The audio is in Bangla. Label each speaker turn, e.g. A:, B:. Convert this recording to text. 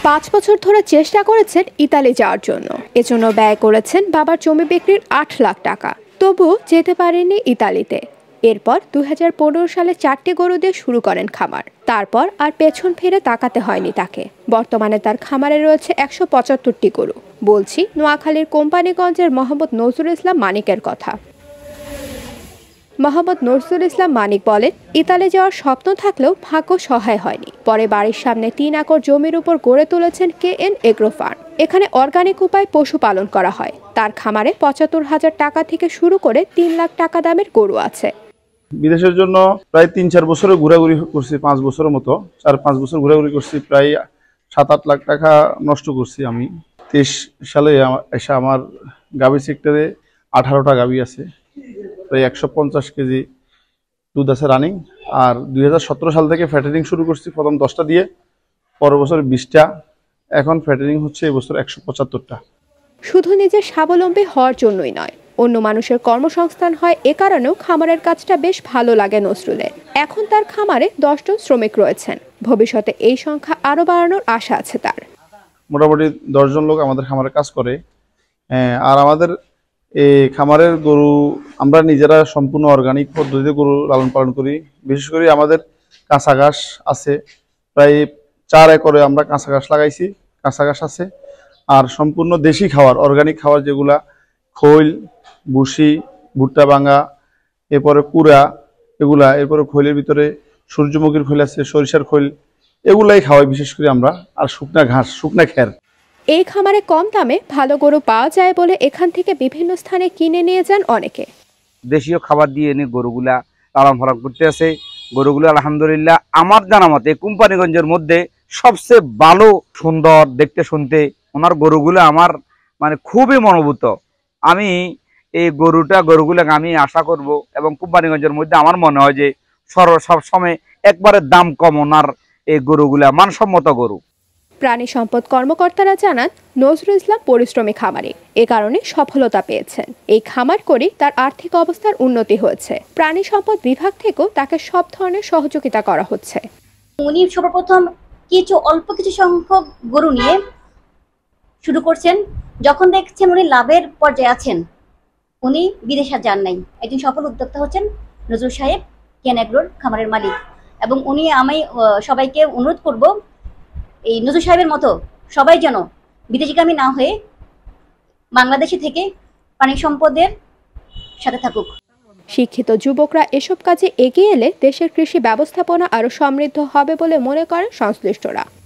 A: 5 বছর ধরে চেষ্টা করেছেন ইতালি যাওয়ার জন্য। এজন্য ব্যয় করেছেন বাবার জমি বিক্রির 8 লাখ টাকা, তবুও যেতে পারেননি ইতালিতে। এরপর 2015 সালে 4টি গরু দিয়ে শুরু করেন খামার। তারপর আর পেছন ফিরে তাকাতে হয়নি তাকে। বর্তমানে তার খামারে রয়েছে 175টি গরু। বলছি নোয়াখালীর কোম্পানিগঞ্জের মোহাম্মদ নজরুল ইসলাম মানিকের কথা। মোহাম্মদ নজরুল ইসলাম মানিক বলেন, ইতালি যাওয়ার স্বপ্ন থাকলেও ভাগ্য সহায় হয়নি। পরে বাড়ির সামনে 3 একর জমির উপর গড়ে তুলেছেন KN এগ্রো ফার্ম। এখানে অর্গানিক উপায়ে পশুপালন করা হয়। তার খামারে 75,000 টাকা থেকে শুরু করে 3 লাখ টাকা দামের গরু আছে।
B: বিদেশের জন্য প্রায় 3-4 বছরের ঘোরাঘুরি করছি, 5 বছরের মতো 4-5 বছর ঘোরাঘুরি করছি। প্রায় 7-8 লাখ টাকা নষ্ট করছি আমি। 23 সালে এসে আমার গাভী সেক্টরে 18টা গাভী আছে, প্রায় 150 কেজি দুধ আছে রানিং। আর 2017 সাল থেকে ফ্যাটারিং শুরু করছি, প্রথম 10টা দিয়ে, পরের বছর 20টা, এখন ফ্যাটারিং হচ্ছে এবছর 175টা।
A: শুধু নিজের স্বাবলম্বী হওয়ার জন্যই নয়, অন্য মানুষের কর্মসংস্থান হয় এ কারণেও খামারের কাজটা বেশ ভালো লাগে নজরুলের। এখন তার খামারে 10 জন শ্রমিক রয়েছেন। ভবিষ্যতে এই সংখ্যা আরো বাড়ানোর আশা আছে তার।
B: মোটামুটি 10 জন লোক আমাদের খামারে কাজ করে। আর আমাদের এই খামারের গরু আমরা নিজেরা সম্পূর্ণ অর্গানিক পদ্ধতিতে গরু লালন পালন করি। বিশেষ করে আমাদের কাঁচা ঘাস আছে, প্রায় 4 একরে আমরা কাঁচা ঘাস লাগাইছি, কাঁচা ঘাস আছে। আর সম্পূর্ণ দেশি খাবার, অর্গানিক খাবার, যেগুলা খৈল, ভুসি, ভুট্টা ভাঙা, এরপরে কুড়া, এগুলা, এরপরে খৈলের ভিতরে সূর্যমুখীর খৈল আছে, সরিষার খৈল, এগুলাই খাওয়াই বিশেষ করে আমরা। আর শুকনা ঘাস, শুকনা খের।
A: এই খামারে কম দামে ভালো গরু পাওয়া যায় বলে এখান থেকে বিভিন্ন স্থানে কিনে নিয়ে যান অনেকে।
C: দেশীয় খাবার দিয়ে এনে গরুগুলা লালন পালন করতে আছে। গরুগুলো আলহামদুলিল্লাহ আমার জানা মতে কোম্পানিগঞ্জের মধ্যে সবচেয়ে ভালো, সুন্দর দেখতে শুনতে ওনার গরুগুলো আমার মানে খুবই মনোভূত। আমি এই গরুগুলোকে আমি আশা করব, এবং কোম্পানিগঞ্জের মধ্যে আমার মনে হয় যে সব সময় একবারে দাম কম ওনার এই গরুগুলা মানসম্মত গরু।
A: প্রাণী সম্পদ কর্মকর্তারা জানান, নজরুল ইসলাম পরিশ্রমী খামারি, এ কারণে সফলতা পেয়েছেন। এই খামার করে তার আর্থিক অবস্থার উন্নতি হয়েছে। প্রাণী সম্পদ বিভাগ থেকেও তাকে সব ধরনের সহযোগিতা করা হচ্ছে।
D: উনি সর্বপ্রথম অল্প কিছু সংখ্যক গরু নিয়ে শুরু করছেন। যখন দেখছেন উনি লাভের পর্যায়ে আছেন, উনি বিদেশে যান নাই। একজন সফল উদ্যোক্তা হচ্ছেন নজরুল সাহেব, কেন এগ্রোর খামারের মালিক। এবং আমি সবাইকে অনুরোধ করব, এই নজরুল সাহেবের মতো সবাই যেন বিদেশিগামী না হয়ে বাংলাদেশে থেকে প্রাণী সম্পদের সাথে থাকুক।
A: শিক্ষিত যুবকরা এসব কাজে এগিয়ে এলে দেশের কৃষি ব্যবস্থাপনা আরো সমৃদ্ধ হবে বলে মনে করেন সংশ্লিষ্টরা।